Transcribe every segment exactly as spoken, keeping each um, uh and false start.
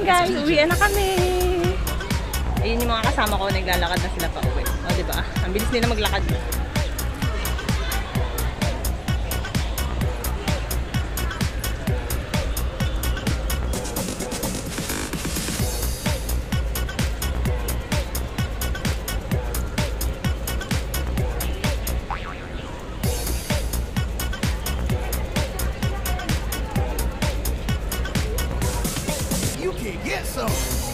guys, uwian na kami. Ayun yung mga kasama ko, naglalakad na sila pa uwi. O, diba? Ang bilis nila maglakad. Get some.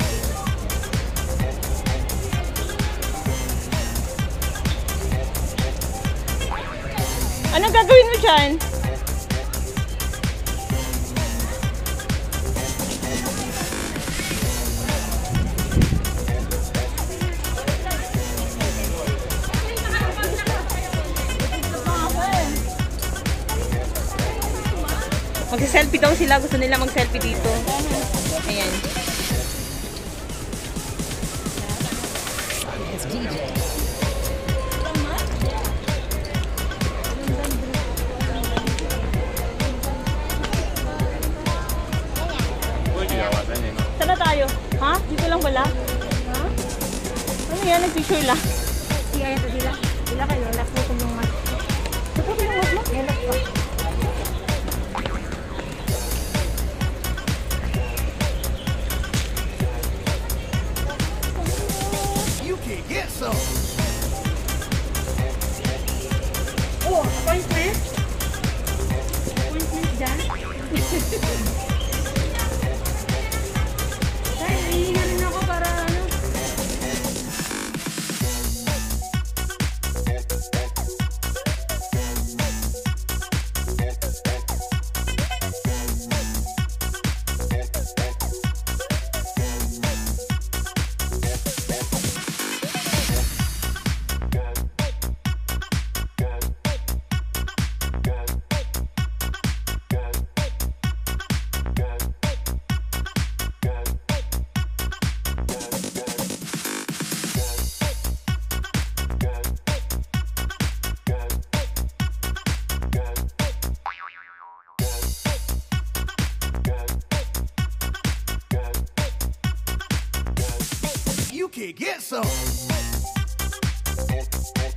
Anong gagawin mo dyan? Mag-selfie daw sila. Gusto nila mag-selfie dito. Ayan. Saan na tayo? Ha? Dito lang wala? Ha? Ano yan? Nag-picture lang. Iya, ito sila. Sila kayo. Lak po kung yung mat. Ito po yung mat mo? Elak po. You can get some. Oh, appointment? Appointment dyan? Ay, nahihina rin ako para ano. You can get some.